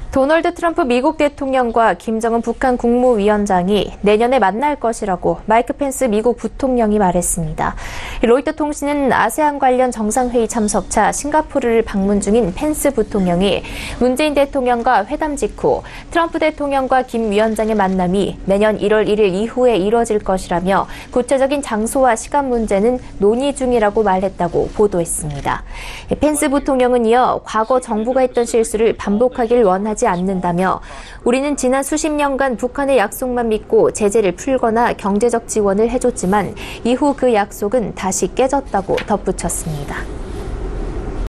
도널드 트럼프 미국 대통령과 김정은 북한 국무위원장이 내년에 만날 것이라고 마이크 펜스 미국 부통령이 말했습니다. 로이터 통신은 아세안 관련 정상회의 참석차 싱가포르를 방문 중인 펜스 부통령이 문재인 대통령과 회담 직후 트럼프 대통령과 김 위원장의 만남이 내년 1월 1일 이후에 이뤄질 것이라며 구체적인 장소와 시간 문제는 논의 중이라고 말했다고 보도했습니다. 펜스 부통령은 이어 과거 정부가 했던 실수를 반복하길 원하지 않는다며 우리는 지난 수십 년간 북한의 약속만 믿고 제재를 풀거나 경제적 지원을 해줬지만 이후 그 약속은 다시 깨졌다고 덧붙였습니다.